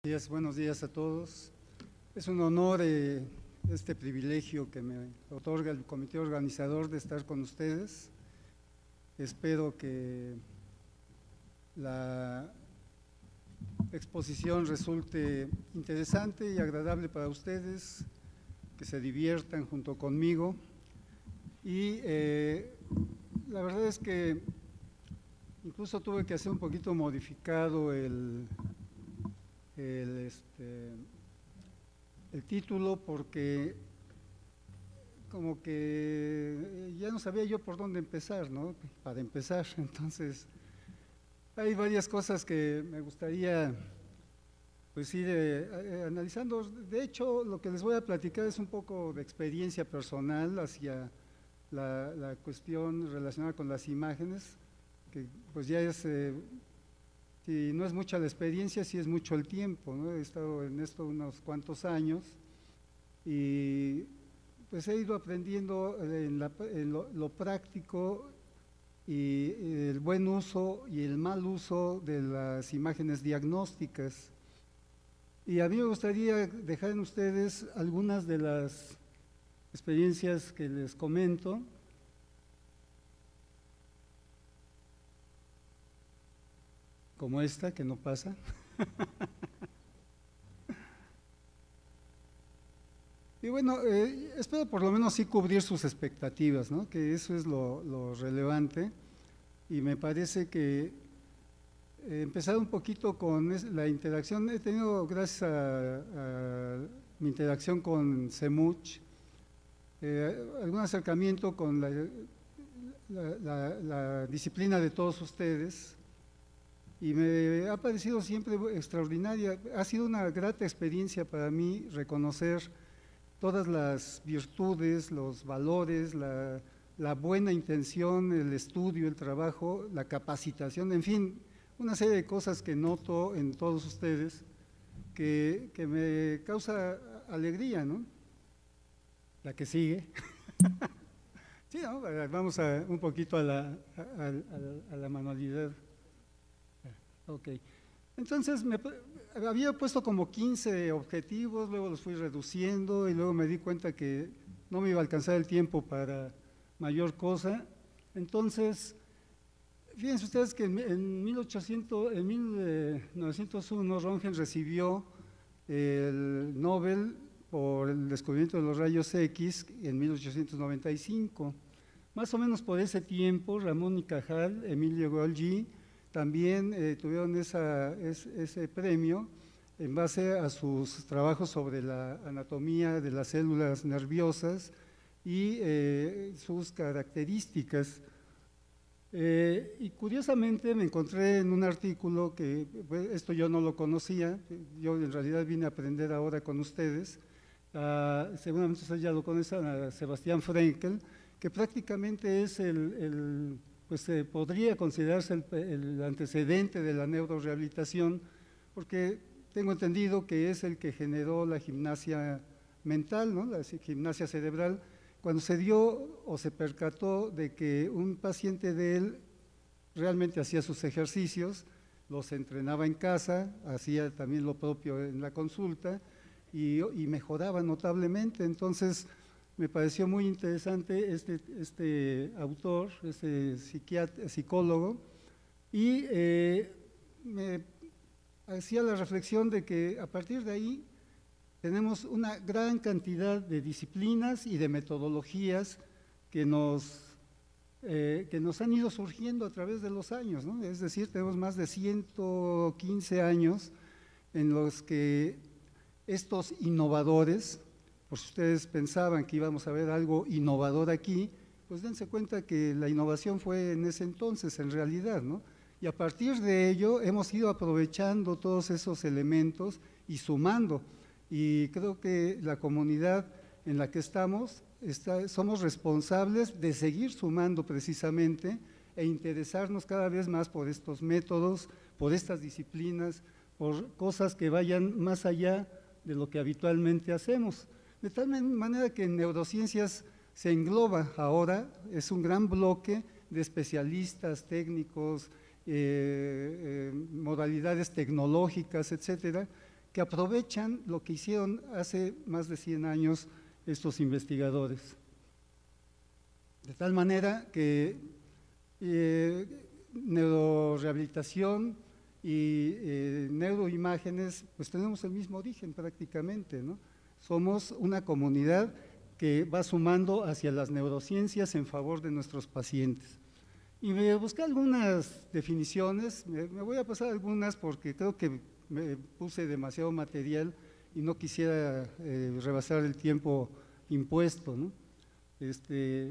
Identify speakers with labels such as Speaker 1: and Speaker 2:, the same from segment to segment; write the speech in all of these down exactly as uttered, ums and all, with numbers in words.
Speaker 1: días, buenos días a todos. Es un honor eh, este privilegio que me otorga el comité organizador de estar con ustedes. Espero que la exposición resulte interesante y agradable para ustedes, que se diviertan junto conmigo. Y eh, la verdad es que incluso tuve que hacer un poquito modificado el, el, este, el título, porque como que ya no sabía yo por dónde empezar, ¿no? Para empezar, entonces hay varias cosas que me gustaría pues ir eh, eh, analizando. De hecho, lo que les voy a platicar es un poco de experiencia personal hacia la, la cuestión relacionada con las imágenes, que pues ya es, eh, si no es mucha la experiencia, sí es mucho el tiempo, ¿no? He estado en esto unos cuantos años y pues he ido aprendiendo en, la, en lo, lo práctico y el buen uso y el mal uso de las imágenes diagnósticas. Y a mí me gustaría dejar en ustedes algunas de las experiencias que les comento. Como esta, que no pasa. Y bueno, eh, espero por lo menos sí cubrir sus expectativas, ¿no? Que eso es lo, lo relevante. Y me parece que eh, empezar un poquito con la interacción. He tenido, gracias a, a mi interacción con CEMUCH, eh, algún acercamiento con la, la, la, la disciplina de todos ustedes, y me ha parecido siempre extraordinaria. Ha sido una grata experiencia para mí reconocer todas las virtudes, los valores, la, la buena intención, el estudio, el trabajo, la capacitación, en fin, una serie de cosas que noto en todos ustedes que, que me causa alegría, ¿no? La que sigue. Sí, ¿no? Vamos a, un poquito a la, a, a, a la manualidad. Ok, entonces me había puesto como quince objetivos, luego los fui reduciendo y luego me di cuenta que no me iba a alcanzar el tiempo para mayor cosa. Entonces, fíjense ustedes que en, en, mil ochocientos, en mil novecientos uno Röntgen recibió el Nobel por el descubrimiento de los rayos X en mil ochocientos noventa y cinco. Más o menos por ese tiempo, Ramón y Cajal, Emilio Golgi, también eh, tuvieron esa, es, ese premio en base a sus trabajos sobre la anatomía de las células nerviosas y eh, sus características. Eh, y curiosamente me encontré en un artículo que, pues, esto yo no lo conocía, yo en realidad vine a aprender ahora con ustedes, uh, seguramente ustedes ya lo conocen, a Sebastián Frenkel, que prácticamente es el… el pues eh, podría considerarse el, el antecedente de la neurorehabilitación, porque tengo entendido que es el que generó la gimnasia mental, ¿no? La gimnasia cerebral, cuando se dio o se percató de que un paciente de él realmente hacía sus ejercicios, los entrenaba en casa, hacía también lo propio en la consulta y, y mejoraba notablemente. Entonces, me pareció muy interesante este, este autor, este psiquiatra, psicólogo, y eh, me hacía la reflexión de que a partir de ahí tenemos una gran cantidad de disciplinas y de metodologías que nos, eh, que nos han ido surgiendo a través de los años, ¿no? Es decir, tenemos más de ciento quince años en los que estos innovadores, por si ustedes pensaban que íbamos a ver algo innovador aquí, pues dense cuenta que la innovación fue en ese entonces, en realidad, ¿no? Y a partir de ello hemos ido aprovechando todos esos elementos y sumando, y creo que la comunidad en la que estamos, está, somos responsables de seguir sumando precisamente e interesarnos cada vez más por estos métodos, por estas disciplinas, por cosas que vayan más allá de lo que habitualmente hacemos. De tal manera que en neurociencias se engloba ahora, es un gran bloque de especialistas, técnicos, eh, eh, modalidades tecnológicas, etcétera, que aprovechan lo que hicieron hace más de cien años estos investigadores. De tal manera que eh, neurorehabilitación y eh, neuroimágenes, pues tenemos el mismo origen prácticamente, ¿no? Somos una comunidad que va sumando hacia las neurociencias en favor de nuestros pacientes. Y me busqué algunas definiciones, me, me voy a pasar algunas porque creo que me puse demasiado material y no quisiera eh, rebasar el tiempo impuesto, ¿no? Este,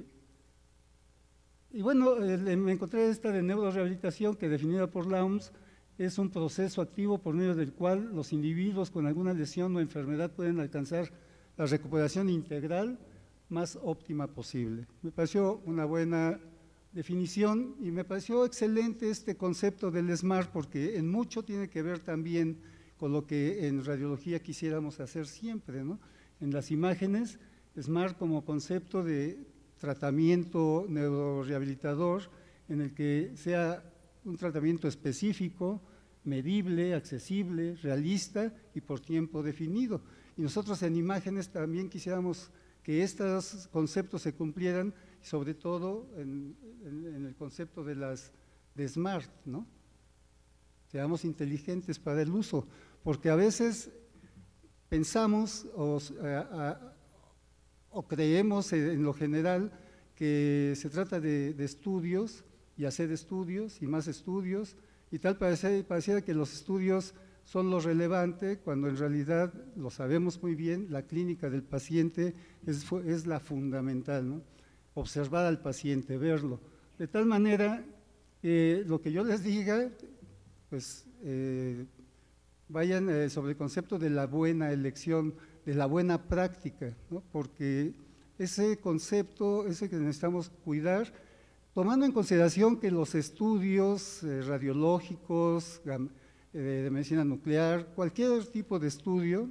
Speaker 1: y bueno, eh, me encontré esta de neurorehabilitación que definida por la O M S es un proceso activo por medio del cual los individuos con alguna lesión o enfermedad pueden alcanzar la recuperación integral más óptima posible. Me pareció una buena definición y me pareció excelente este concepto del SMART porque en mucho tiene que ver también con lo que en radiología quisiéramos hacer siempre, ¿no? En las imágenes, SMART como concepto de tratamiento neurorehabilitador en el que sea un tratamiento específico, medible, accesible, realista y por tiempo definido. Y nosotros en imágenes también quisiéramos que estos conceptos se cumplieran, sobre todo en, en, en el concepto de las de SMART, ¿no? Seamos inteligentes para el uso, porque a veces pensamos o, a, a, o creemos en lo general que se trata de, de estudios y hacer estudios y más estudios y tal, parece, pareciera que los estudios son lo relevante, cuando en realidad lo sabemos muy bien, la clínica del paciente es, es la fundamental, ¿no? Observar al paciente, verlo, de tal manera que lo que yo les diga, pues eh, vayan eh, sobre el concepto de la buena elección, de la buena práctica, ¿no? Porque ese concepto es el que necesitamos cuidar, tomando en consideración que los estudios eh, radiológicos, eh, de medicina nuclear, cualquier tipo de estudio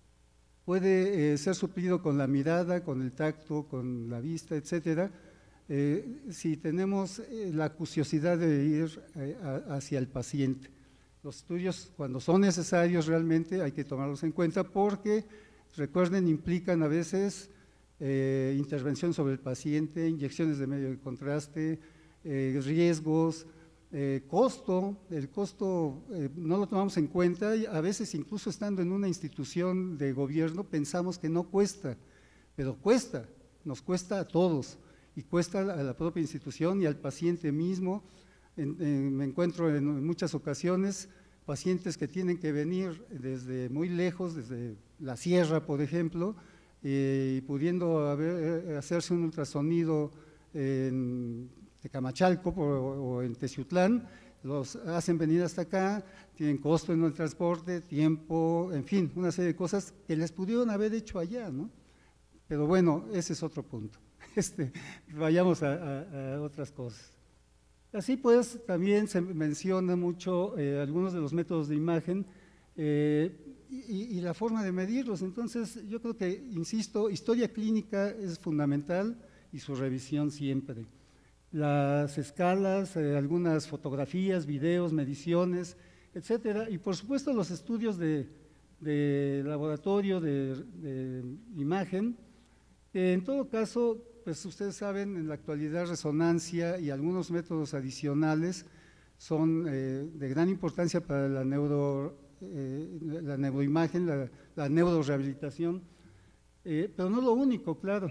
Speaker 1: puede eh, ser suplido con la mirada, con el tacto, con la vista, etcétera, eh, si tenemos eh, la curiosidad de ir eh, a, hacia el paciente. Los estudios, cuando son necesarios realmente, hay que tomarlos en cuenta porque, recuerden, implican a veces Eh, intervención sobre el paciente, inyecciones de medio de contraste, eh, riesgos, eh, costo, el costo eh, no lo tomamos en cuenta y a veces incluso estando en una institución de gobierno pensamos que no cuesta, pero cuesta, nos cuesta a todos y cuesta a la propia institución y al paciente mismo. En, en, me encuentro en, en muchas ocasiones pacientes que tienen que venir desde muy lejos, desde la sierra por ejemplo, y pudiendo haber, hacerse un ultrasonido en Tecamachalco o en Teciutlán, los hacen venir hasta acá, tienen costo en el transporte, tiempo, en fin, una serie de cosas que les pudieron haber hecho allá, ¿no? Pero bueno, ese es otro punto. Este, vayamos a, a, a otras cosas. Así pues, también se menciona mucho eh, algunos de los métodos de imagen, eh, Y, y la forma de medirlos. Entonces yo creo que, insisto, historia clínica es fundamental y su revisión siempre. Las escalas, eh, algunas fotografías, videos, mediciones, etcétera, y por supuesto los estudios de, de laboratorio, de, de imagen, que en todo caso, pues ustedes saben, en la actualidad resonancia y algunos métodos adicionales son eh, de gran importancia para la neuro Eh, la neuroimagen, la, la neurorehabilitación, eh, pero no lo único, claro.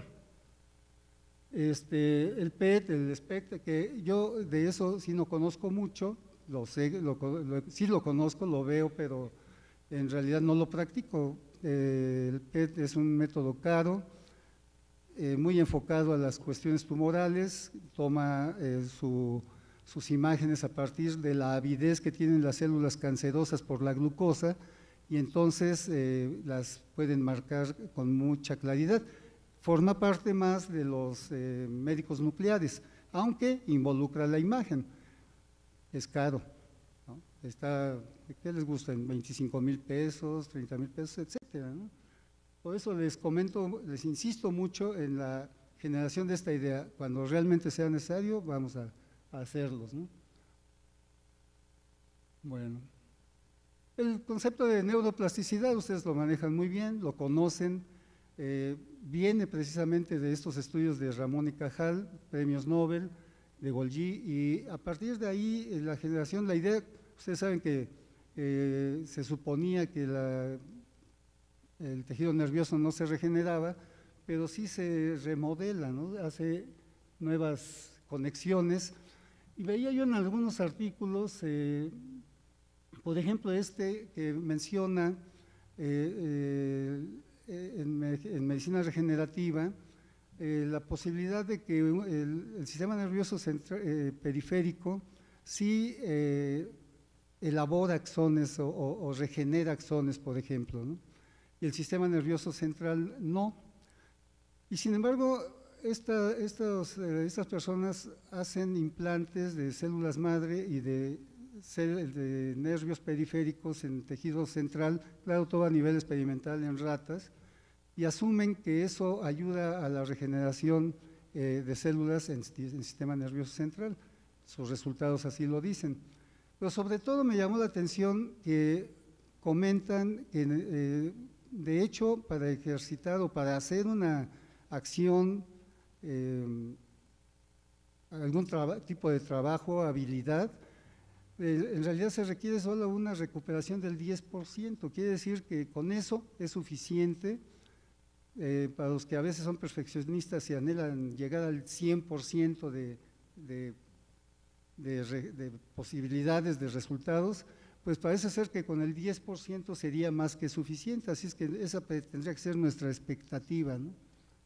Speaker 1: Este, el P E T, el SPECT, que yo de eso sí no conozco mucho, lo sé, lo, lo, sí lo conozco, lo veo, pero en realidad no lo practico. Eh, el P E T es un método caro, eh, muy enfocado a las cuestiones tumorales, toma eh, su sus imágenes a partir de la avidez que tienen las células cancerosas por la glucosa y entonces eh, las pueden marcar con mucha claridad. Forma parte más de los eh, médicos nucleares, aunque involucra la imagen. Es caro, ¿no? Está, ¿qué les gusta? En veinticinco mil pesos, treinta mil pesos, etcétera, ¿no? Por eso les comento, les insisto mucho en la generación de esta idea. Cuando realmente sea necesario, vamos a hacerlos, ¿no? Bueno, El concepto de neuroplasticidad ustedes lo manejan muy bien, lo conocen, eh, viene precisamente de estos estudios de Ramón y Cajal, premios Nobel, de Golgi, y a partir de ahí la generación, la idea, ustedes saben que eh, se suponía que la, el tejido nervioso no se regeneraba, pero sí se remodela, ¿no? Hace nuevas conexiones, y veía yo en algunos artículos, eh, por ejemplo este que menciona eh, eh, en, en medicina regenerativa, eh, la posibilidad de que el, el sistema nervioso central, eh, periférico sí eh, elabora axones o, o, o regenera axones, por ejemplo, ¿no? Y el sistema nervioso central no. Y sin embargo, esta, estos, eh, estas personas hacen implantes de células madre y de, de nervios periféricos en tejido central, claro, todo a nivel experimental en ratas, y asumen que eso ayuda a la regeneración eh, de células en, en el sistema nervioso central. Sus resultados así lo dicen. Pero sobre todo me llamó la atención que comentan que, eh, de hecho, para ejercitar o para hacer una acción, eh, algún tipo de trabajo, habilidad, eh, en realidad se requiere solo una recuperación del diez por ciento. Quiere decir que con eso es suficiente eh, para los que a veces son perfeccionistas y anhelan llegar al cien por ciento de, de, de, de posibilidades, de resultados, pues parece ser que con el diez por ciento sería más que suficiente, así es que esa tendría que ser nuestra expectativa, ¿no?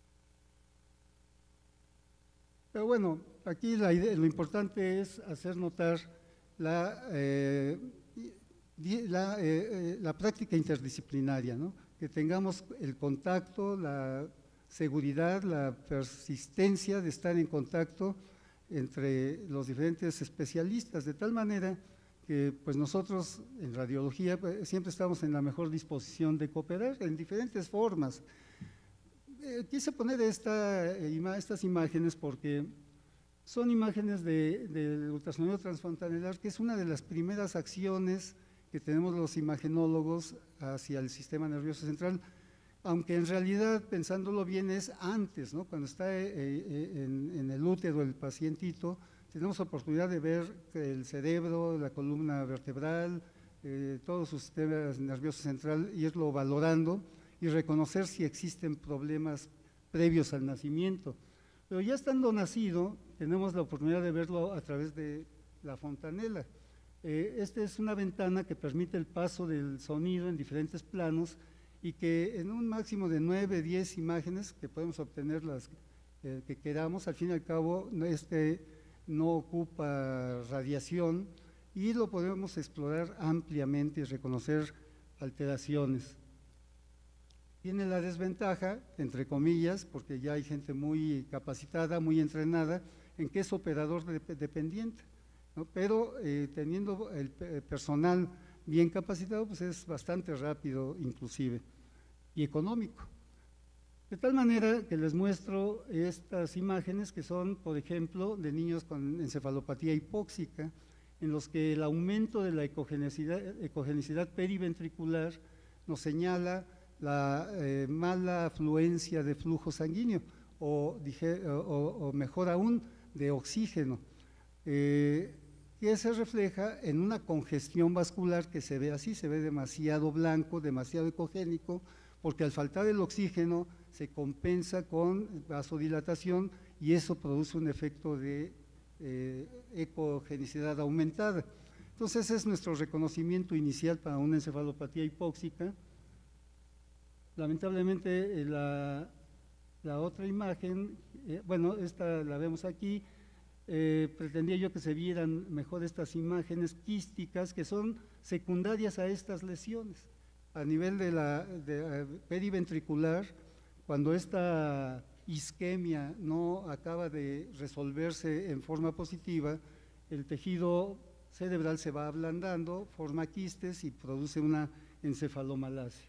Speaker 1: Pero bueno, aquí la idea, lo importante es hacer notar la, eh, la, eh, la práctica interdisciplinaria, ¿no? Que tengamos el contacto, la seguridad, la persistencia de estar en contacto entre los diferentes especialistas, de tal manera que pues nosotros en radiología pues, siempre estamos en la mejor disposición de cooperar en diferentes formas. Eh, quise poner esta, eh, estas imágenes porque son imágenes del de ultrasonido transfrontalar, que es una de las primeras acciones que tenemos los imagenólogos hacia el sistema nervioso central, aunque en realidad, pensándolo bien, es antes, ¿no? Cuando está eh, eh, en, en el útero del pacientito, tenemos oportunidad de ver el cerebro, la columna vertebral, eh, todo su sistema nervioso central, irlo valorando y reconocer si existen problemas previos al nacimiento. Pero ya estando nacido, tenemos la oportunidad de verlo a través de la fontanela. Eh, esta es una ventana que permite el paso del sonido en diferentes planos y que en un máximo de nueve, diez imágenes, que podemos obtener las eh, que queramos, al fin y al cabo este no ocupa radiación y lo podemos explorar ampliamente y reconocer alteraciones. Tiene la desventaja, entre comillas, porque ya hay gente muy capacitada, muy entrenada, en que es operador de, dependiente, ¿no? Pero eh, teniendo el personal bien capacitado, pues es bastante rápido inclusive y económico. De tal manera que les muestro estas imágenes que son, por ejemplo, de niños con encefalopatía hipóxica, en los que el aumento de la ecogenicidad, ecogenicidad periventricular nos señala la eh, mala afluencia de flujo sanguíneo o, dije, o, o mejor aún de oxígeno, eh, que se refleja en una congestión vascular que se ve así, se ve demasiado blanco, demasiado ecogénico, porque al faltar el oxígeno se compensa con vasodilatación y eso produce un efecto de eh, ecogenicidad aumentada. Entonces ese es nuestro reconocimiento inicial para una encefalopatía hipóxica. Lamentablemente la, la otra imagen, eh, bueno, esta la vemos aquí, eh, pretendía yo que se vieran mejor estas imágenes quísticas que son secundarias a estas lesiones. A nivel de la de, uh, periventricular, cuando esta isquemia no acaba de resolverse en forma positiva, el tejido cerebral se va ablandando, forma quistes y produce una encefalomalacia.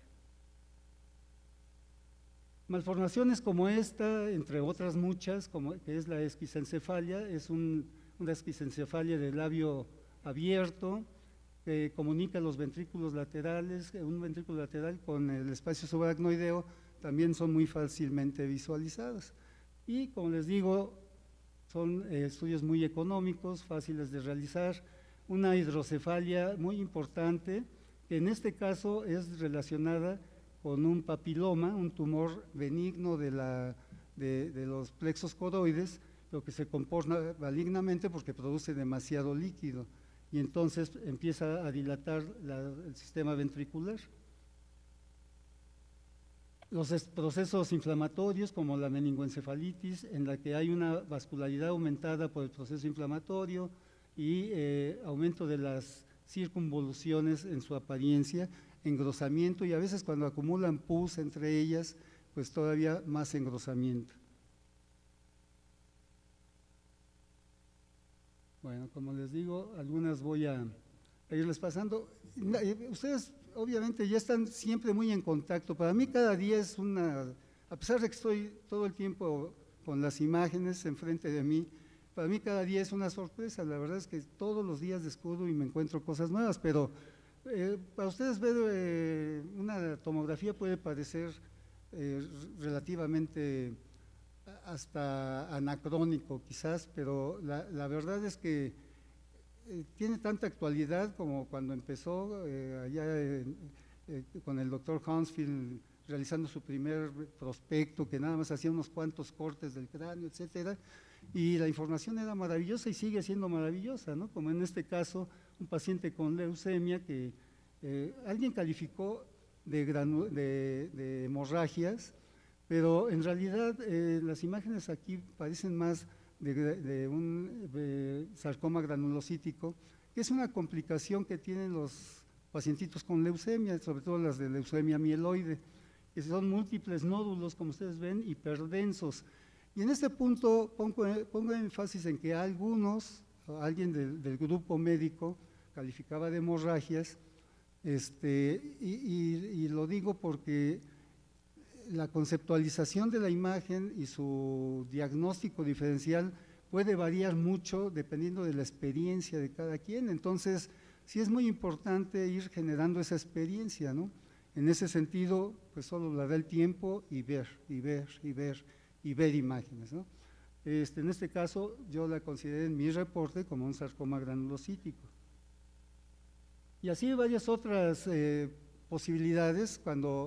Speaker 1: Malformaciones como esta, entre otras muchas, como que es la esquisencefalia, es un, una esquisencefalia del labio abierto, que comunica los ventrículos laterales, un ventrículo lateral con el espacio subaracnoideo, también son muy fácilmente visualizadas. Y como les digo, son eh, estudios muy económicos, fáciles de realizar, una hidrocefalia muy importante, que en este caso es relacionada con un papiloma, un tumor benigno de, la, de, de los plexos coroides, lo que se comporta malignamente porque produce demasiado líquido y entonces empieza a dilatar la, el sistema ventricular. Los procesos inflamatorios como la meningoencefalitis, en la que hay una vascularidad aumentada por el proceso inflamatorio y eh, aumento de las circunvoluciones en su apariencia, engrosamiento y a veces cuando acumulan pus entre ellas, pues todavía más engrosamiento. Bueno, como les digo, algunas voy a irles pasando. Ustedes obviamente ya están siempre muy en contacto. Para mí cada día es una, a pesar de que estoy todo el tiempo con las imágenes enfrente de mí, para mí cada día es una sorpresa. La verdad es que todos los días descubro y me encuentro cosas nuevas, pero eh, para ustedes ver eh, una tomografía puede parecer eh, relativamente hasta anacrónico quizás, pero la, la verdad es que eh, tiene tanta actualidad como cuando empezó eh, allá eh, eh, con el doctor Hansfield realizando su primer prospecto, que nada más hacía unos cuantos cortes del cráneo, etcétera, y la información era maravillosa y sigue siendo maravillosa, ¿no? Como en este caso, un paciente con leucemia que eh, alguien calificó de, granu de, de hemorragias, pero en realidad eh, las imágenes aquí parecen más de, de un de sarcoma granulocítico, que es una complicación que tienen los pacientitos con leucemia, sobre todo las de leucemia mieloide, que son múltiples nódulos, como ustedes ven, hiperdensos. Y en este punto pongo, pongo énfasis en que algunos, alguien del, del grupo médico calificaba de hemorragias, este, y, y, y lo digo porque la conceptualización de la imagen y su diagnóstico diferencial puede variar mucho dependiendo de la experiencia de cada quien. Entonces, sí es muy importante ir generando esa experiencia, ¿no? En ese sentido, pues solo la da el tiempo y ver, y ver, y ver, y ver imágenes, ¿no? Este, en este caso, yo la consideré en mi reporte como un sarcoma granulocítico. Y así varias otras eh, posibilidades cuando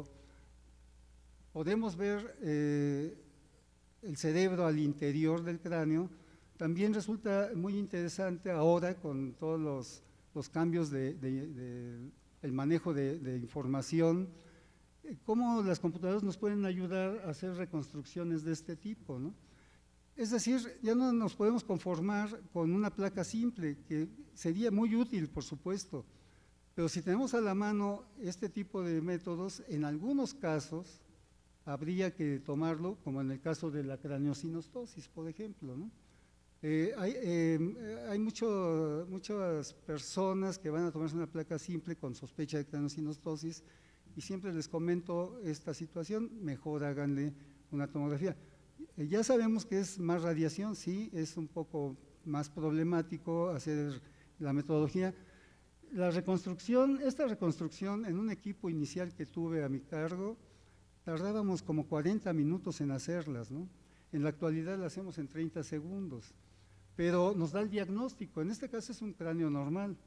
Speaker 1: podemos ver eh, el cerebro al interior del cráneo. También resulta muy interesante ahora con todos los, los cambios de, de, de el manejo de, de información, eh, cómo las computadoras nos pueden ayudar a hacer reconstrucciones de este tipo, ¿no? Es decir, ya no nos podemos conformar con una placa simple, que sería muy útil, por supuesto, pero si tenemos a la mano este tipo de métodos, en algunos casos habría que tomarlo, como en el caso de la craneosinostosis, por ejemplo, ¿no? Eh, hay eh, hay mucho, muchas personas que van a tomarse una placa simple con sospecha de craneosinostosis y siempre les comento esta situación, mejor háganle una tomografía. Eh, ya sabemos que es más radiación, sí, es un poco más problemático hacer la metodología. La reconstrucción, esta reconstrucción en un equipo inicial que tuve a mi cargo, tardábamos como cuarenta minutos en hacerlas, ¿no? En la actualidad la hacemos en treinta segundos, pero nos da el diagnóstico. En este caso es un cráneo normal,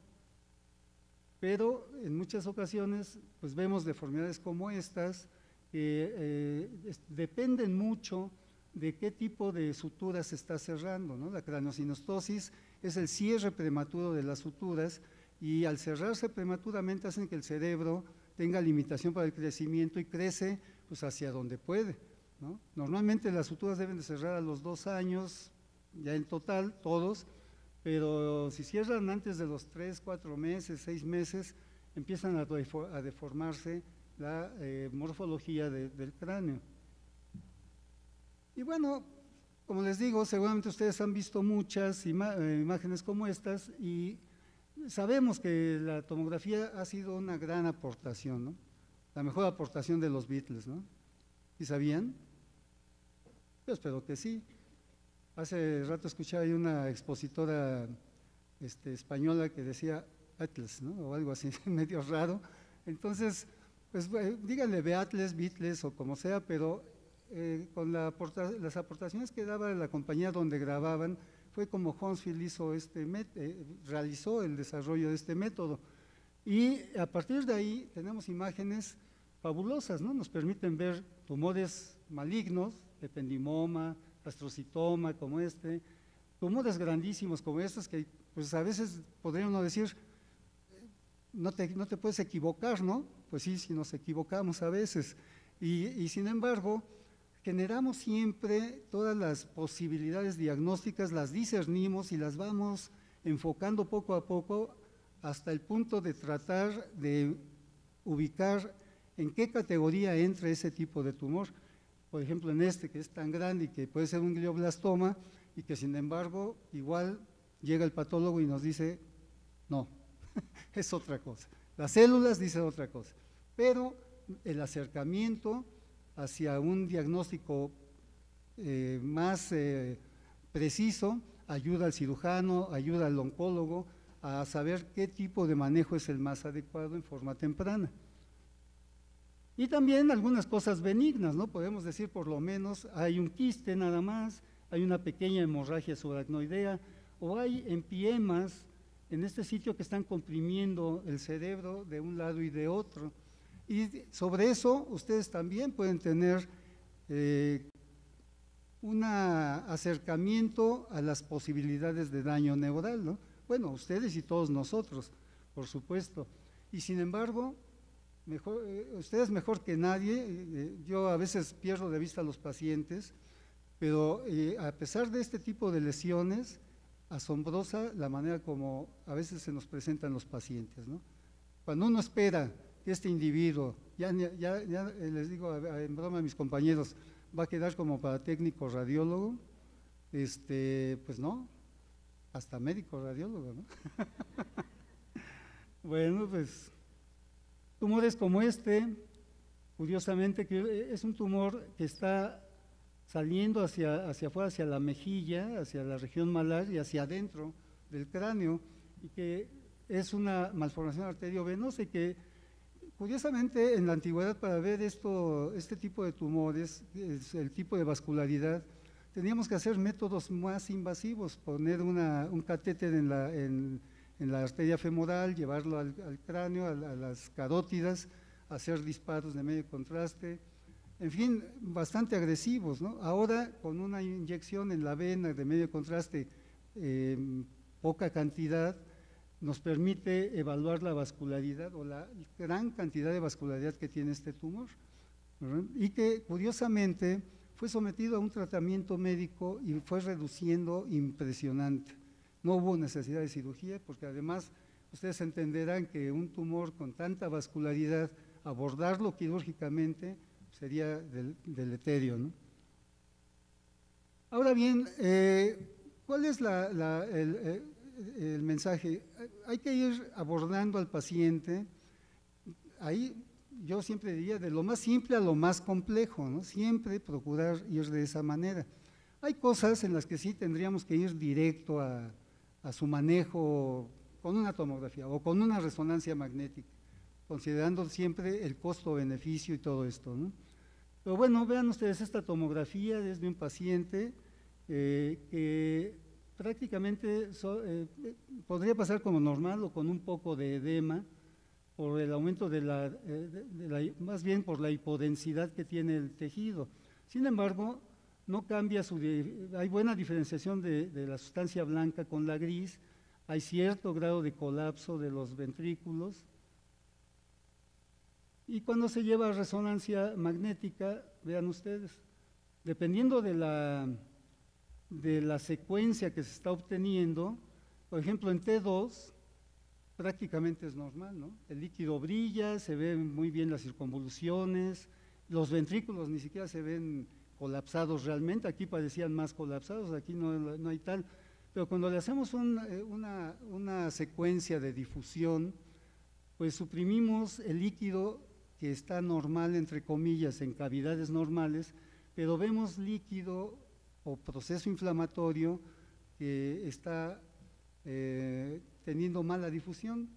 Speaker 1: pero en muchas ocasiones pues vemos deformidades como estas que eh, es, dependen mucho de qué tipo de sutura se está cerrando, ¿no? La craneosinostosis es el cierre prematuro de las suturas y al cerrarse prematuramente hacen que el cerebro tenga limitación para el crecimiento y crece pues hacia donde puede, ¿no? Normalmente las suturas deben de cerrar a los dos años, ya en total, todos, pero si cierran antes de los tres, cuatro meses, seis meses, empiezan a, a deformarse la eh, morfología de, del cráneo. Y bueno, como les digo, seguramente ustedes han visto muchas ima eh, imágenes como estas y sabemos que la tomografía ha sido una gran aportación, ¿no? La mejor aportación de los Beatles, ¿no? ¿Sí sabían? Yo espero que sí. Hace rato escuché ahí una expositora este, española que decía, Atlas, ¿no? O algo así, medio raro. Entonces, pues díganle Beatles, Beatles o como sea, pero eh, con la aporta las aportaciones que daba la compañía donde grababan, fue como Hounsfield hizo este eh, realizó el desarrollo de este método. Y a partir de ahí tenemos imágenes fabulosas, ¿no? Nos permiten ver tumores malignos, ependimoma, astrocitoma como este, tumores grandísimos como estos que pues a veces podría uno decir, no te, no te puedes equivocar, ¿no? Pues sí, si nos equivocamos a veces. Y, y sin embargo, generamos siempre todas las posibilidades diagnósticas, las discernimos y las vamos enfocando poco a poco hasta el punto de tratar de ubicar en qué categoría entra ese tipo de tumor. Por ejemplo, en este que es tan grande y que puede ser un glioblastoma y que sin embargo igual llega el patólogo y nos dice, no, es otra cosa. Las células dicen otra cosa, pero el acercamiento hacia un diagnóstico eh, más eh, preciso ayuda al cirujano, ayuda al oncólogo a saber qué tipo de manejo es el más adecuado en forma temprana. Y también algunas cosas benignas, ¿no? Podemos decir por lo menos hay un quiste nada más, hay una pequeña hemorragia subaracnoidea o hay empiemas en este sitio que están comprimiendo el cerebro de un lado y de otro. Y sobre eso ustedes también pueden tener eh, un acercamiento a las posibilidades de daño neural, ¿no? Bueno, ustedes y todos nosotros, por supuesto. Y sin embargo, mejor, eh, ustedes mejor que nadie, eh, yo a veces pierdo de vista a los pacientes, pero eh, a pesar de este tipo de lesiones, asombrosa la manera como a veces se nos presentan los pacientes, ¿no? Cuando uno espera que este individuo, ya, ya, ya les digo en broma a mis compañeros, va a quedar como para técnico radiólogo, este, pues no, hasta médico radiólogo, ¿no? Bueno, pues tumores como este, curiosamente, que es un tumor que está saliendo hacia, hacia afuera, hacia la mejilla, hacia la región malar y hacia adentro del cráneo, y que es una malformación arteriovenosa y que curiosamente en la antigüedad para ver esto, este tipo de tumores, el tipo de vascularidad, teníamos que hacer métodos más invasivos, poner una, un catéter en la, en, en la arteria femoral, llevarlo al, al cráneo, a, a las carótidas, hacer disparos de medio contraste, en fin, bastante agresivos, ¿no? Ahora, con una inyección en la vena de medio contraste, eh, poca cantidad, nos permite evaluar la vascularidad o la gran cantidad de vascularidad que tiene este tumor, ¿verdad? Y que curiosamente fue sometido a un tratamiento médico y fue reduciendo impresionante. No hubo necesidad de cirugía porque además ustedes entenderán que un tumor con tanta vascularidad, abordarlo quirúrgicamente sería del, deleterio, ¿no? Ahora bien, eh, ¿cuál es la, la, el, el, el mensaje? Hay que ir abordando al paciente, ahí yo siempre diría de lo más simple a lo más complejo, ¿no? Siempre procurar ir de esa manera. Hay cosas en las que sí tendríamos que ir directo a, a su manejo con una tomografía o con una resonancia magnética, considerando siempre el costo-beneficio y todo esto, ¿no? Pero bueno, vean ustedes esta tomografía desde un paciente eh, que prácticamente so, eh, podría pasar como normal o con un poco de edema por el aumento de la, eh, de, de la, más bien por la hipodensidad que tiene el tejido. Sin embargo, no cambia su, hay buena diferenciación de, de la sustancia blanca con la gris, hay cierto grado de colapso de los ventrículos. Y cuando se lleva a resonancia magnética, vean ustedes, dependiendo de la, de la secuencia que se está obteniendo, por ejemplo en T dos prácticamente es normal, ¿no? El líquido brilla, se ven muy bien las circunvoluciones, los ventrículos ni siquiera se ven colapsados realmente, aquí parecían más colapsados, aquí no, no hay tal, pero cuando le hacemos un, una, una secuencia de difusión, pues suprimimos el líquido que está normal, entre comillas, en cavidades normales, pero vemos líquido o proceso inflamatorio que está eh, teniendo mala difusión.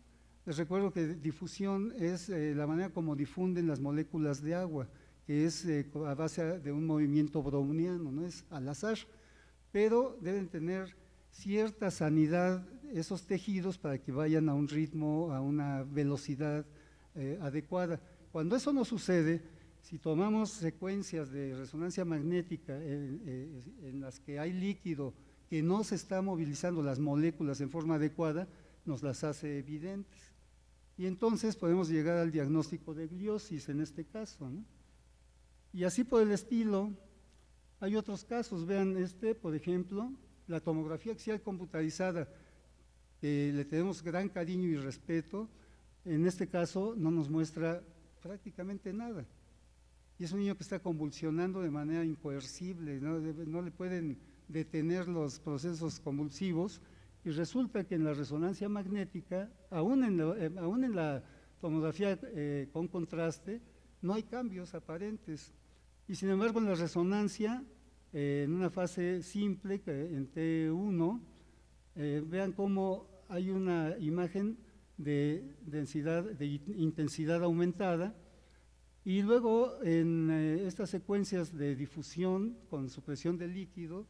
Speaker 1: Les recuerdo que difusión es eh, la manera como difunden las moléculas de agua, que es eh, a base de un movimiento browniano, no es al azar, pero deben tener cierta sanidad esos tejidos para que vayan a un ritmo, a una velocidad eh, adecuada. Cuando eso no sucede, si tomamos secuencias de resonancia magnética eh, eh, en las que hay líquido que no se está movilizando las moléculas en forma adecuada, nos las hace evidentes. Y entonces podemos llegar al diagnóstico de gliosis en este caso, ¿no? Y así por el estilo, hay otros casos, vean este, por ejemplo, la tomografía axial computarizada, que le tenemos gran cariño y respeto, en este caso no nos muestra prácticamente nada. Y es un niño que está convulsionando de manera incoercible, no, no le pueden detener los procesos convulsivos, y resulta que en la resonancia magnética, aún en la, eh, aún en la tomografía eh, con contraste, no hay cambios aparentes. Y sin embargo en la resonancia, eh, en una fase simple, que en T uno, eh, vean cómo hay una imagen de densidad, de intensidad aumentada, y luego en eh, estas secuencias de difusión con supresión del líquido,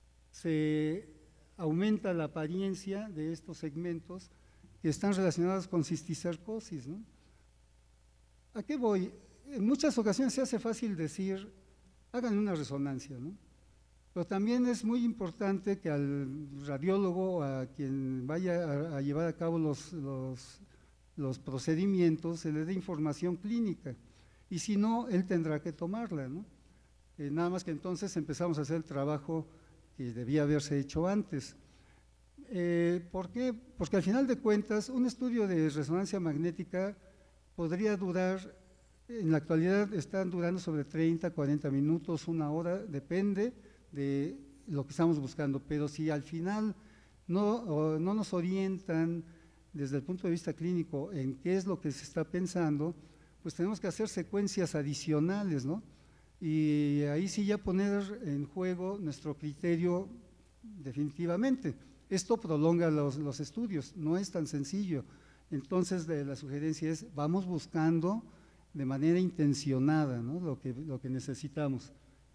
Speaker 1: se aumenta la apariencia de estos segmentos que están relacionados con cisticercosis, ¿no? ¿A qué voy? En muchas ocasiones se hace fácil decir, hagan una resonancia, ¿no? Pero también es muy importante que al radiólogo, a quien vaya a, a llevar a cabo los, los, los procedimientos, se le dé información clínica, y si no, él tendrá que tomarla, ¿no? Eh, nada más que entonces empezamos a hacer el trabajo que debía haberse hecho antes. Eh, ¿Por qué? Porque al final de cuentas, un estudio de resonancia magnética podría durar, en la actualidad están durando sobre treinta, cuarenta minutos, una hora, depende de lo que estamos buscando, pero si al final no, no nos orientan desde el punto de vista clínico en qué es lo que se está pensando, pues tenemos que hacer secuencias adicionales, ¿no? Y ahí sí ya poner en juego nuestro criterio definitivamente. Esto prolonga los, los estudios, no es tan sencillo. Entonces de, la sugerencia es, vamos buscando de manera intencionada, ¿no? lo, que, lo que necesitamos.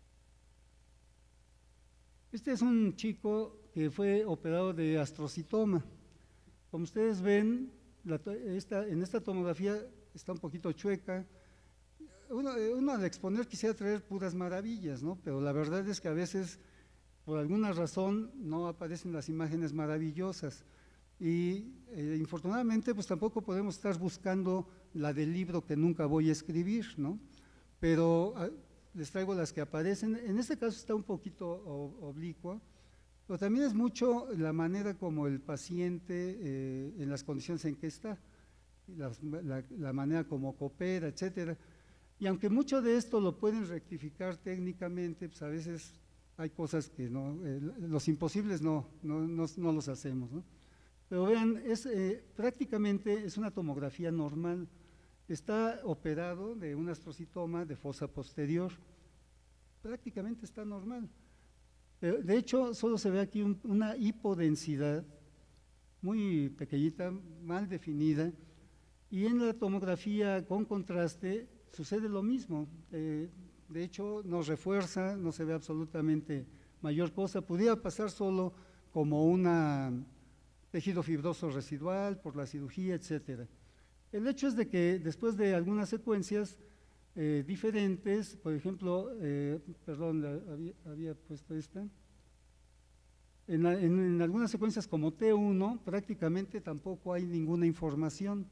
Speaker 1: Este es un chico que fue operado de astrocitoma. Como ustedes ven, la, esta, en esta tomografía está un poquito chueca. Uno, uno al exponer quisiera traer puras maravillas, ¿no? Pero la verdad es que a veces, por alguna razón, no aparecen las imágenes maravillosas. Y eh, infortunadamente, pues tampoco podemos estar buscando la del libro que nunca voy a escribir, ¿no? Pero ah, les traigo las que aparecen. En este caso está un poquito o, oblicua, pero también es mucho la manera como el paciente, eh, en las condiciones en que está, la, la, la manera como coopera, etcétera. Y aunque mucho de esto lo pueden rectificar técnicamente, pues a veces hay cosas que no, eh, los imposibles no, no, no, no los hacemos, ¿no? Pero vean, es, eh, prácticamente es una tomografía normal. Está operado de un astrocitoma de fosa posterior. Prácticamente está normal. Pero de hecho, solo se ve aquí un, una hipodensidad muy pequeñita, mal definida, y en la tomografía con contraste sucede lo mismo. Eh, de hecho, nos refuerza, no se ve absolutamente mayor cosa. Pudiera pasar solo como un tejido fibroso residual por la cirugía, etcétera. El hecho es de que después de algunas secuencias eh, diferentes, por ejemplo, eh, perdón, la, había, había puesto esta, en, la, en, en algunas secuencias como T uno prácticamente tampoco hay ninguna información.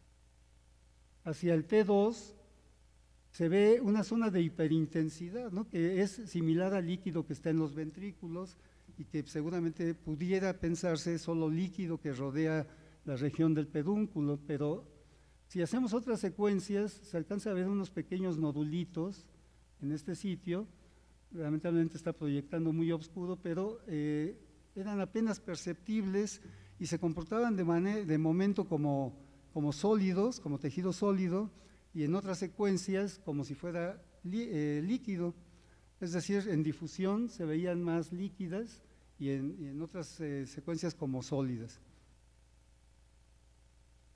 Speaker 1: Hacia el T dos se ve una zona de hiperintensidad, ¿no? Que es similar al líquido que está en los ventrículos y que seguramente pudiera pensarse solo líquido que rodea la región del pedúnculo, pero si hacemos otras secuencias se alcanza a ver unos pequeños nodulitos en este sitio. Lamentablemente está proyectando muy oscuro, pero eh, eran apenas perceptibles y se comportaban de, manera, de momento como, como sólidos, como tejido sólido, y en otras secuencias como si fuera eh, líquido, es decir, en difusión se veían más líquidas y en, y en otras eh, secuencias como sólidas.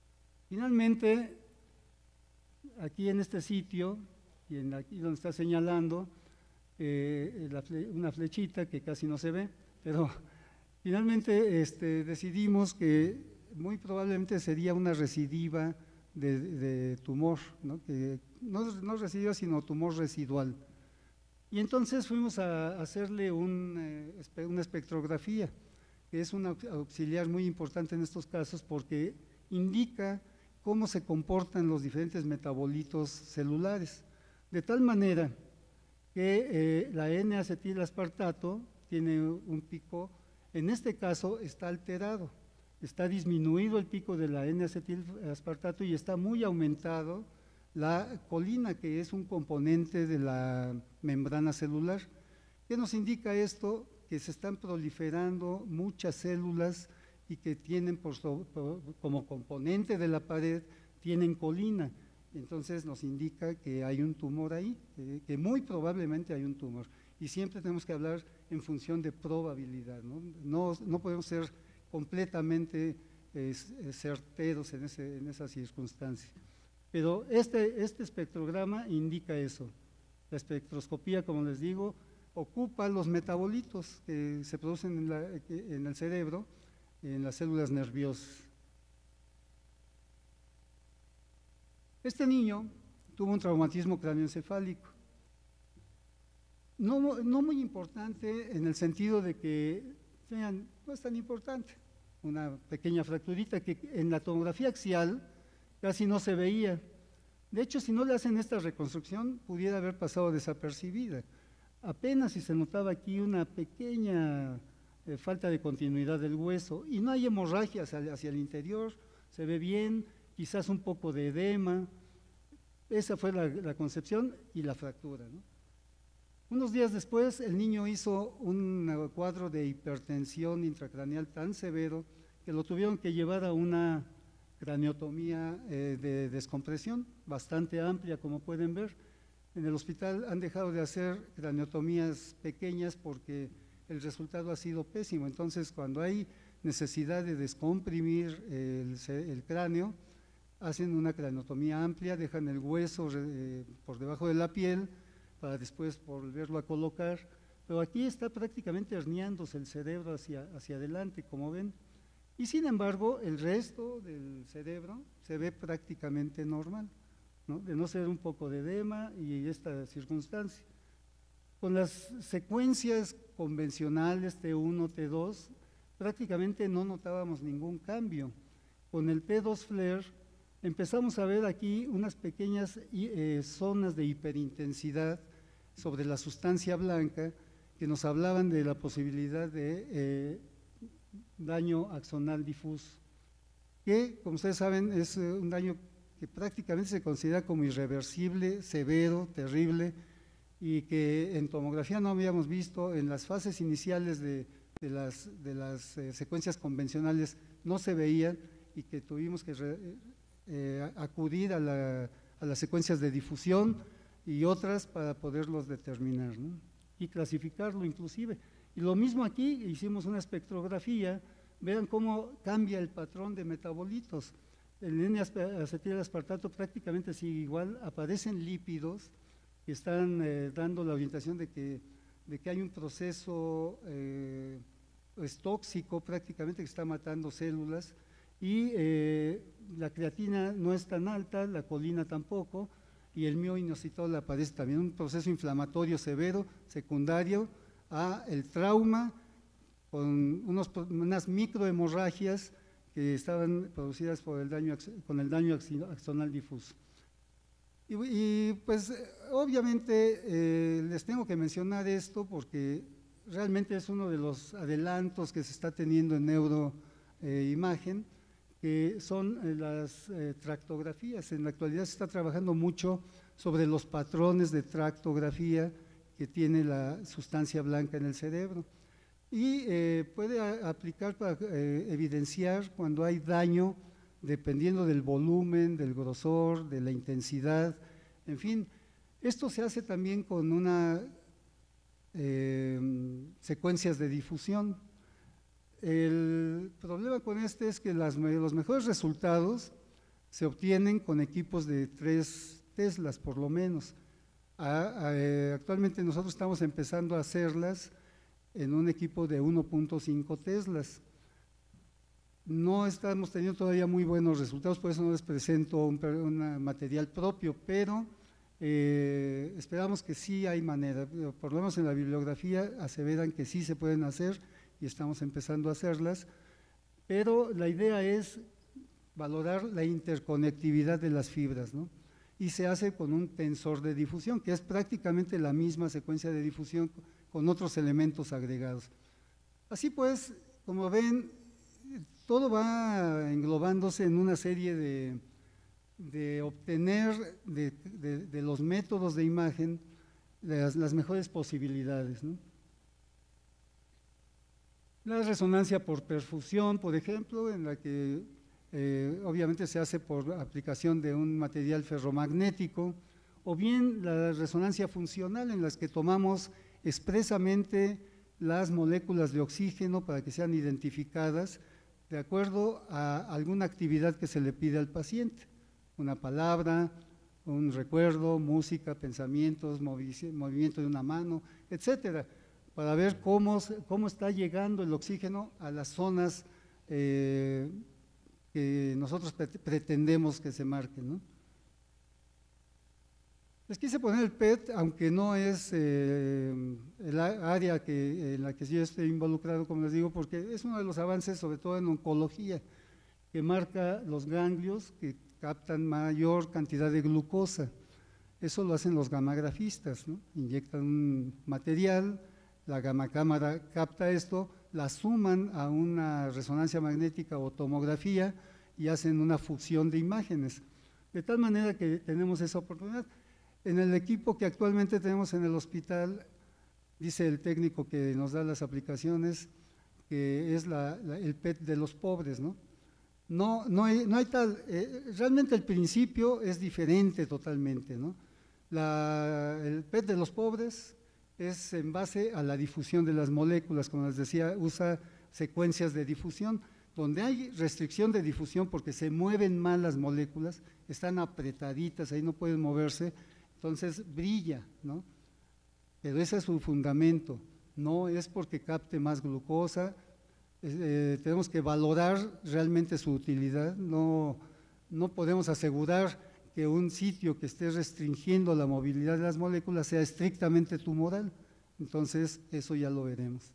Speaker 1: Finalmente, aquí en este sitio, y en aquí donde está señalando, eh, la fle una flechita que casi no se ve, pero finalmente este, decidimos que muy probablemente sería una recidiva de, de tumor, ¿no? Que no, no recidiva, sino tumor residual. Y entonces fuimos a hacerle un, eh, una espectrografía, que es un auxiliar muy importante en estos casos porque indica cómo se comportan los diferentes metabolitos celulares, de tal manera que eh, la N acetilaspartato tiene un pico, en este caso está alterado, está disminuido el pico de la N acetilaspartato y está muy aumentado la colina, que es un componente de la membrana celular. ¿Qué nos indica esto? Que se están proliferando muchas células y que tienen por so, por, como componente de la pared, tienen colina. Entonces nos indica que hay un tumor ahí, que, que muy probablemente hay un tumor. Y siempre tenemos que hablar en función de probabilidad, ¿no? No, no podemos ser completamente eh, certeros en, ese, en esa circunstancia. Pero este, este espectrograma indica eso. La espectroscopía, como les digo, ocupa los metabolitos que se producen en, la, en el cerebro, en las células nerviosas. Este niño tuvo un traumatismo cráneoencefálico. No, no muy importante en el sentido de que, vean, no es tan importante. Una pequeña fracturita que en la tomografía axial casi no se veía. De hecho, si no le hacen esta reconstrucción, pudiera haber pasado desapercibida. Apenas si se notaba aquí una pequeña eh, falta de continuidad del hueso y no hay hemorragia hacia, hacia el interior, se ve bien, quizás un poco de edema. Esa fue la, la concepción y la fractura, ¿no? Unos días después, el niño hizo un cuadro de hipertensión intracraneal tan severo que lo tuvieron que llevar a una craneotomía eh, de descompresión, bastante amplia, como pueden ver. En el hospital han dejado de hacer craneotomías pequeñas porque el resultado ha sido pésimo. Entonces, cuando hay necesidad de descomprimir el, el cráneo, hacen una craneotomía amplia, dejan el hueso eh, por debajo de la piel para después volverlo a colocar. Pero aquí está prácticamente herniándose el cerebro hacia, hacia adelante, como ven. Y sin embargo, el resto del cerebro se ve prácticamente normal, ¿no? De no ser un poco de edema y esta circunstancia. Con las secuencias convencionales T uno, T dos, prácticamente no notábamos ningún cambio. Con el T dos FLAIR empezamos a ver aquí unas pequeñas eh, zonas de hiperintensidad sobre la sustancia blanca que nos hablaban de la posibilidad de eh, daño axonal difuso, que, como ustedes saben, es eh, un daño que prácticamente se considera como irreversible, severo, terrible, y que en tomografía no habíamos visto. En las fases iniciales de, de las, de las eh, secuencias convencionales no se veían y que tuvimos que re, eh, acudir a, la, a las secuencias de difusión y otras para poderlos determinar, ¿no? Y clasificarlo inclusive. Y lo mismo aquí, hicimos una espectrografía, vean cómo cambia el patrón de metabolitos. El N acetilaspartato prácticamente sigue igual, aparecen lípidos que están eh, dando la orientación de que, de que hay un proceso eh, es tóxico prácticamente que está matando células, y eh, la creatina no es tan alta, la colina tampoco, y el mioinositol aparece también, un proceso inflamatorio severo, secundario a el trauma, con unos, unas microhemorragias que estaban producidas por el daño, con el daño axonal difuso. Y, y pues obviamente eh, les tengo que mencionar esto porque realmente es uno de los adelantos que se está teniendo en neuroimagen, eh, que son eh, las eh, tractografías. En la actualidad se está trabajando mucho sobre los patrones de tractografía que tiene la sustancia blanca en el cerebro. Y eh, puede a, aplicar para eh, evidenciar cuando hay daño, dependiendo del volumen, del grosor, de la intensidad, en fin. Esto se hace también con una eh, secuencias de difusión. El problema con este es que las, los mejores resultados se obtienen con equipos de tres teslas por lo menos. A, a, eh, actualmente nosotros estamos empezando a hacerlas en un equipo de uno punto cinco teslas. No estamos teniendo todavía muy buenos resultados, por eso no les presento un, un material propio, pero eh, esperamos que sí hay manera. Por lo menos en la bibliografía aseveran que sí se pueden hacer y estamos empezando a hacerlas, pero la idea es valorar la interconectividad de las fibras, ¿no? Y se hace con un tensor de difusión, que es prácticamente la misma secuencia de difusión con otros elementos agregados. Así pues, como ven, todo va englobándose en una serie de, de obtener de, de, de los métodos de imagen las, las mejores posibilidades, ¿no? La resonancia por perfusión, por ejemplo, en la que eh, obviamente se hace por aplicación de un material ferromagnético, o bien la resonancia funcional, en las que tomamos expresamente las moléculas de oxígeno para que sean identificadas de acuerdo a alguna actividad que se le pide al paciente, una palabra, un recuerdo, música, pensamientos, movimiento de una mano, etcétera, para ver cómo, cómo está llegando el oxígeno a las zonas eh, que nosotros pretendemos que se marquen, ¿no? Les quise poner el P E T, aunque no es eh, el área que, en la que yo estoy involucrado, como les digo, porque es uno de los avances, sobre todo en oncología, que marca los ganglios que captan mayor cantidad de glucosa. Eso lo hacen los gamagrafistas, ¿no? Inyectan un material, la gamacámara capta esto, la suman a una resonancia magnética o tomografía y hacen una fusión de imágenes. De tal manera que tenemos esa oportunidad. En el equipo que actualmente tenemos en el hospital, dice el técnico que nos da las aplicaciones, que es la, la, el P E T de los pobres, ¿no? No, no, hay, no hay tal, eh, realmente el principio es diferente totalmente, ¿no? La, el P E T de los pobres es en base a la difusión de las moléculas, como les decía, usa secuencias de difusión, donde hay restricción de difusión porque se mueven mal las moléculas, están apretaditas, ahí no pueden moverse, entonces brilla, ¿no? Pero ese es su fundamento, no es porque capte más glucosa, eh, tenemos que valorar realmente su utilidad, no, no podemos asegurar que un sitio que esté restringiendo la movilidad de las moléculas sea estrictamente tumoral, entonces eso ya lo veremos.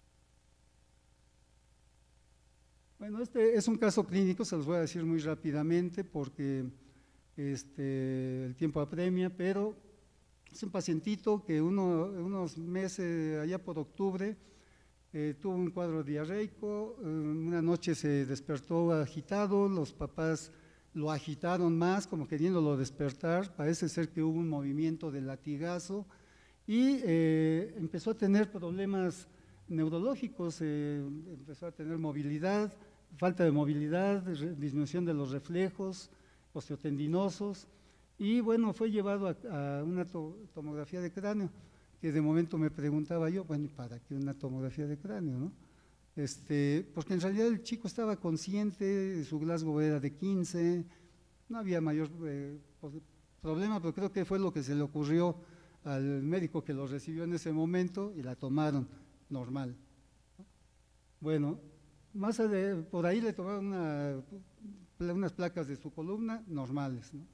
Speaker 1: Bueno, este es un caso clínico, se los voy a decir muy rápidamente porque este, el tiempo apremia, pero es un pacientito que uno, unos meses, allá por octubre, eh, tuvo un cuadro diarreico, eh, una noche se despertó agitado, los papás lo agitaron más, como queriéndolo despertar, parece ser que hubo un movimiento de latigazo y eh, empezó a tener problemas neurológicos, eh, empezó a tener movilidad, falta de movilidad, disminución de los reflejos osteotendinosos y bueno, fue llevado a, a una to, tomografía de cráneo, que de momento me preguntaba yo, bueno, ¿para qué una tomografía de cráneo, no? Este, porque en realidad el chico estaba consciente, su Glasgow era de quince, no había mayor eh, problema, pero creo que fue lo que se le ocurrió al médico que lo recibió en ese momento y la tomaron normal. Bueno, más de, por ahí le tomaron una, unas placas de su columna normales, ¿no?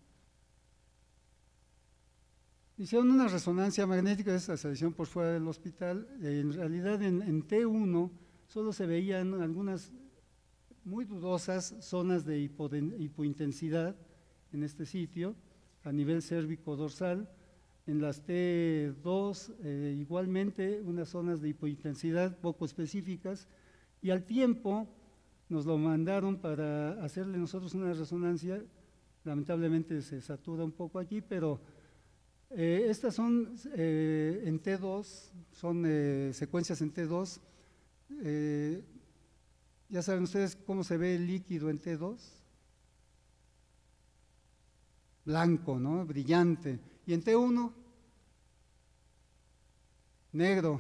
Speaker 1: Hicieron una resonancia magnética, esa selección por fuera del hospital, en realidad en, en T uno solo se veían algunas muy dudosas zonas de hipo, hipointensidad en este sitio, a nivel cérvico-dorsal. En las T dos eh, igualmente unas zonas de hipointensidad poco específicas, y al tiempo nos lo mandaron para hacerle nosotros una resonancia, lamentablemente se satura un poco aquí, pero eh, estas son eh, en T dos, son eh, secuencias en T dos, eh, ya saben ustedes cómo se ve el líquido en T dos, blanco, ¿no? Brillante, y en T uno, negro.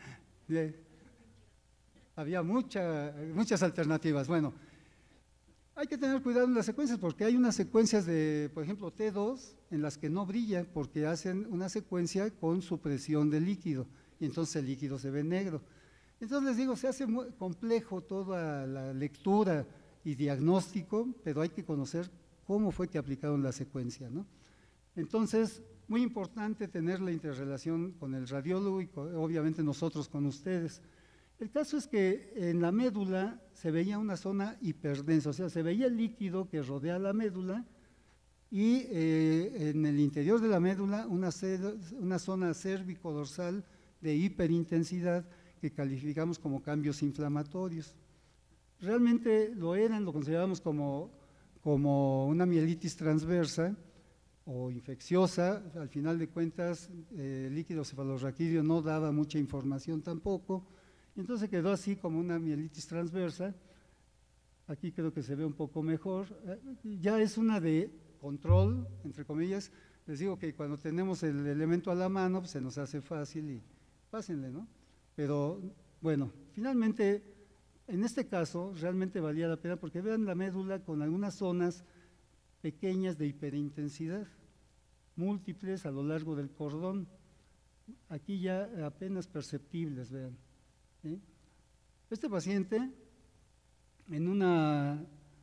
Speaker 1: Había mucha, muchas alternativas. Bueno, Hay que tener cuidado en las secuencias porque hay unas secuencias de, por ejemplo, T dos en las que no brilla porque hacen una secuencia con supresión de líquido y entonces el líquido se ve negro. Entonces les digo, se hace muy complejo toda la lectura y diagnóstico, pero hay que conocer cómo fue que aplicaron la secuencia, ¿no? Entonces, muy importante tener la interrelación con el radiólogo y con, obviamente nosotros con ustedes. El caso es que en la médula se veía una zona hiperdensa, o sea, se veía el líquido que rodea la médula y eh, en el interior de la médula una, una zona cérvico-dorsal de hiperintensidad que calificamos como cambios inflamatorios. Realmente lo eran, lo consideramos como, como una mielitis transversa o infecciosa. Al final de cuentas, eh, el líquido cefalorraquídeo no daba mucha información tampoco. Entonces quedó así como una mielitis transversa. Aquí creo que se ve un poco mejor. Ya es una de control, entre comillas. Les digo que cuando tenemos el elemento a la mano, pues se nos hace fácil y pásenle, ¿no? Pero bueno, finalmente, en este caso, realmente valía la pena porque vean la médula con algunas zonas pequeñas de hiperintensidad, múltiples a lo largo del cordón. Aquí ya apenas perceptibles, vean. ¿Sí? Este paciente, en una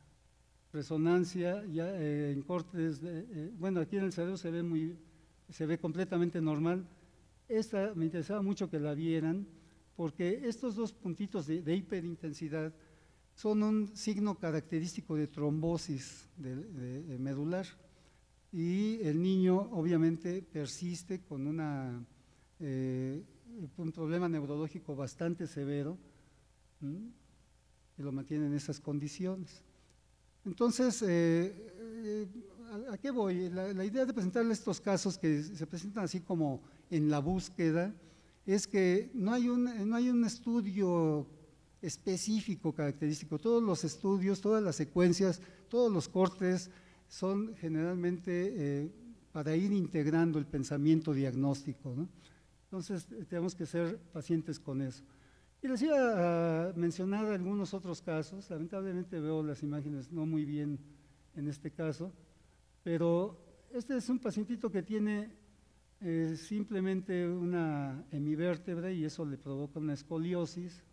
Speaker 1: resonancia, ya eh, en cortes, de, eh, bueno, aquí en el cerebro se ve, muy, se ve completamente normal. Esta me interesaba mucho que la vieran, porque estos dos puntitos de, de hiperintensidad son un signo característico de trombosis de, de, de medular. Y el niño obviamente persiste con una, eh, un problema neurológico bastante severo, ¿m? Y lo mantiene en esas condiciones. Entonces, eh, eh, ¿a, ¿a qué voy? La, la idea de presentarles estos casos que se presentan así como en la búsqueda es que no hay un, no hay un estudio específico, característico. Todos los estudios, todas las secuencias, todos los cortes son generalmente eh, para ir integrando el pensamiento diagnóstico, ¿no? Entonces, tenemos que ser pacientes con eso. Y les iba a mencionar algunos otros casos. Lamentablemente veo las imágenes no muy bien en este caso, pero este es un pacientito que tiene eh, simplemente una hemivértebra y eso le provoca una escoliosis.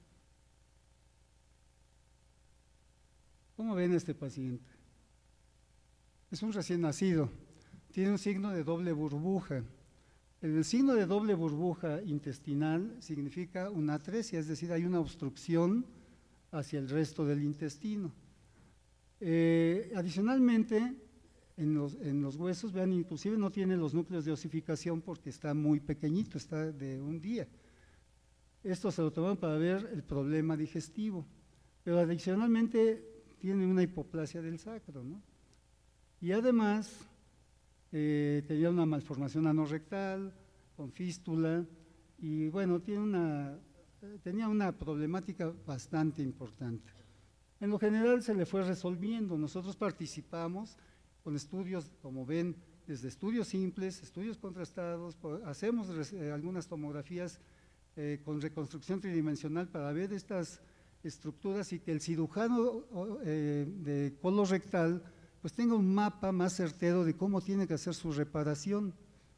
Speaker 1: ¿Cómo ven a este paciente? Es un recién nacido, tiene un signo de doble burbuja. El signo de doble burbuja intestinal significa una atresia, es decir, hay una obstrucción hacia el resto del intestino. Eh, adicionalmente, en los, en los huesos, vean, inclusive no tiene los núcleos de osificación porque está muy pequeñito, está de un día. Esto se lo toman para ver el problema digestivo, pero adicionalmente tiene una hipoplasia del sacro, ¿no? Y además eh, tenía una malformación anorrectal, con fístula, y bueno, tiene una, tenía una problemática bastante importante. En lo general se le fue resolviendo. Nosotros participamos con estudios, como ven, desde estudios simples, estudios contrastados, hacemos eh, algunas tomografías eh, con reconstrucción tridimensional para ver estas estructuras y que el cirujano eh, de colorectal pues tenga un mapa más certero de cómo tiene que hacer su reparación.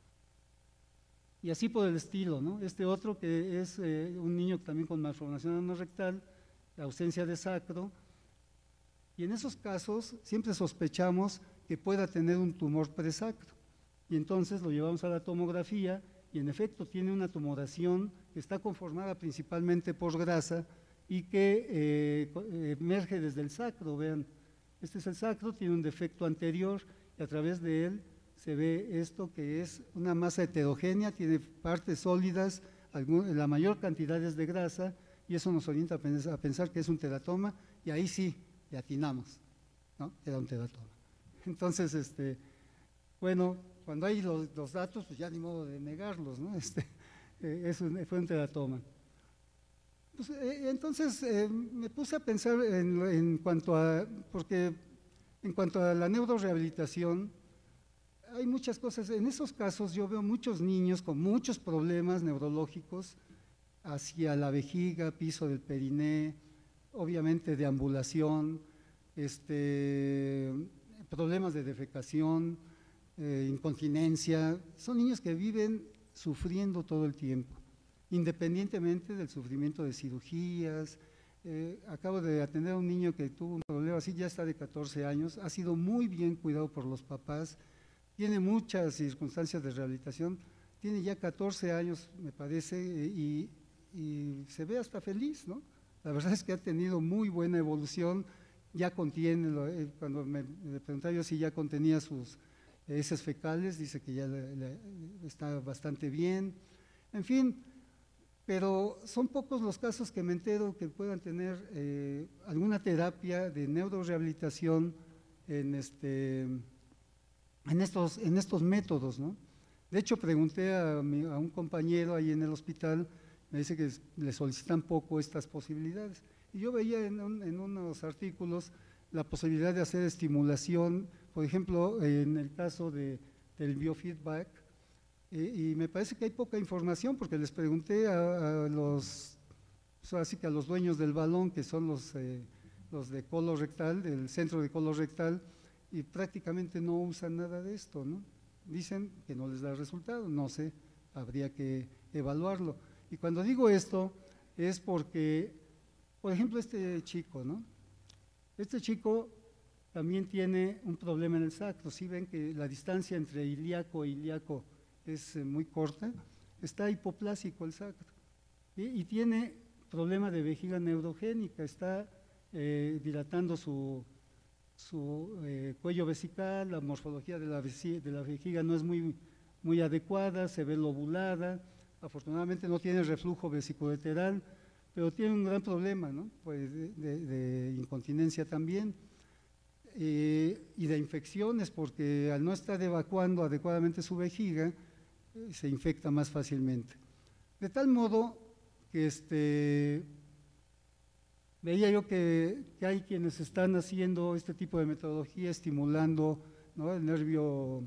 Speaker 1: Y así por el estilo, ¿no? Este otro que es eh, un niño también con malformación anorrectal, ausencia de sacro, y en esos casos siempre sospechamos que pueda tener un tumor presacro. Y entonces lo llevamos a la tomografía y en efecto tiene una tumoración que está conformada principalmente por grasa y que eh, emerge desde el sacro, vean. Este es el sacro, tiene un defecto anterior y a través de él se ve esto que es una masa heterogénea, tiene partes sólidas, algún, la mayor cantidad es de grasa y eso nos orienta a pensar, a pensar que es un teratoma y ahí sí, le atinamos, ¿no? Era un teratoma. Entonces, este, bueno, cuando hay los, los datos, pues ya ni modo de negarlos, ¿no? Este, eh, eso fue un teratoma. Pues, eh, entonces eh, me puse a pensar en, en cuanto a, porque en cuanto a la neurorehabilitación, hay muchas cosas. En esos casos yo veo muchos niños con muchos problemas neurológicos hacia la vejiga, piso del periné, obviamente deambulación, este, problemas de defecación, eh, incontinencia. Son niños que viven sufriendo todo el tiempo, independientemente del sufrimiento de cirugías. Eh, acabo de atender a un niño que tuvo un problema así, ya está de catorce años, ha sido muy bien cuidado por los papás, tiene muchas circunstancias de rehabilitación, tiene ya catorce años, me parece, y, y se ve hasta feliz, ¿no? La verdad es que ha tenido muy buena evolución, ya contiene, eh, cuando me, me preguntaba yo si ya contenía sus heces fecales, dice que ya le, le, está bastante bien, en fin. Pero son pocos los casos que me entero que puedan tener eh, alguna terapia de neurorehabilitación en, este, en, estos, en estos métodos, ¿no? De hecho, pregunté a, mi, a un compañero ahí en el hospital, me dice que le solicitan poco estas posibilidades. Y yo veía en, un, en unos artículos la posibilidad de hacer estimulación, por ejemplo, en el caso de, del biofeedback. Y me parece que hay poca información porque les pregunté a, a los, así que a los dueños del balón, que son los, eh, los de colorectal, del centro de colorectal, y prácticamente no usan nada de esto, ¿no? Dicen que no les da resultado, no sé, habría que evaluarlo. Y cuando digo esto es porque, por ejemplo, este chico, ¿no? Este chico también tiene un problema en el sacro. Si ven que la distancia entre ilíaco e ilíaco es eh, muy corta, está hipoplásico el sacro, ¿sí? Y tiene problema de vejiga neurogénica, está eh, dilatando su, su eh, cuello vesical, la morfología de la, de la vejiga no es muy, muy adecuada, se ve lobulada, afortunadamente no tiene reflujo vesicolateral, pero tiene un gran problema, ¿no? Pues de, de, de incontinencia también. Eh, y de infecciones, porque al no estar evacuando adecuadamente su vejiga, se infecta más fácilmente. De tal modo que este, veía yo que, que hay quienes están haciendo este tipo de metodología, estimulando, ¿no?, el nervio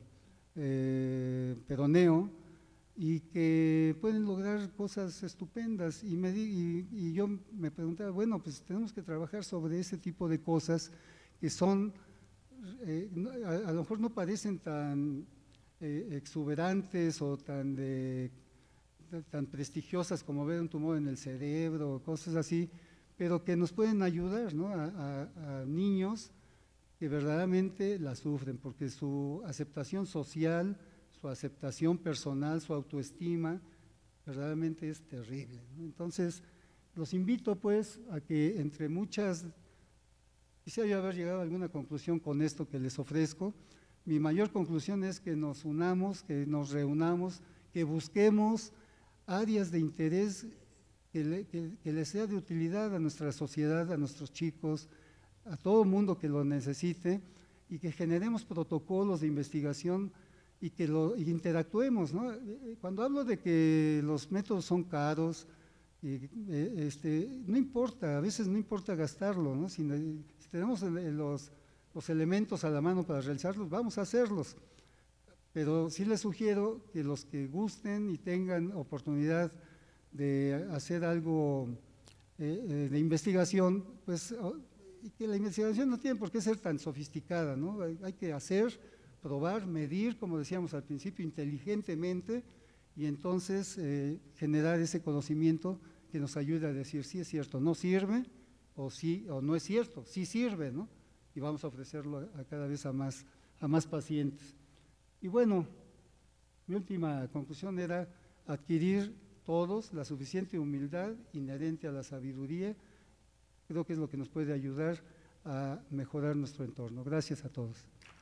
Speaker 1: eh, peroneo, y que pueden lograr cosas estupendas. Y, me di, y, y yo me preguntaba, bueno, pues tenemos que trabajar sobre ese tipo de cosas que son, eh, a, a lo mejor no parecen tan Eh, exuberantes o tan, de, tan prestigiosas como ver un tumor en el cerebro o cosas así, pero que nos pueden ayudar, ¿no?, a, a, a niños que verdaderamente la sufren, porque su aceptación social, su aceptación personal, su autoestima, verdaderamente es terrible, ¿no? Entonces, los invito pues a que entre muchas, quisiera yo haber llegado a alguna conclusión con esto que les ofrezco. Mi mayor conclusión es que nos unamos, que nos reunamos, que busquemos áreas de interés que le, que, que le sea de utilidad a nuestra sociedad, a nuestros chicos, a todo el mundo que lo necesite, y que generemos protocolos de investigación y que lo y interactuemos, ¿no? Cuando hablo de que los métodos son caros, y, este, no importa, a veces no importa gastarlo, ¿no? Si, si tenemos los los elementos a la mano para realizarlos, vamos a hacerlos, pero sí les sugiero que los que gusten y tengan oportunidad de hacer algo eh, de investigación, pues y que la investigación no tiene por qué ser tan sofisticada, ¿no? Hay, hay que hacer, probar, medir, como decíamos al principio, inteligentemente, y entonces eh, generar ese conocimiento que nos ayude a decir si es cierto, no sirve, o sí, o no es cierto, sí sirve, ¿no? Y vamos a ofrecerlo a, a cada vez a más, a más pacientes. Y bueno, mi última conclusión era adquirir todos la suficiente humildad inherente a la sabiduría. Creo que es lo que nos puede ayudar a mejorar nuestro entorno. Gracias a todos.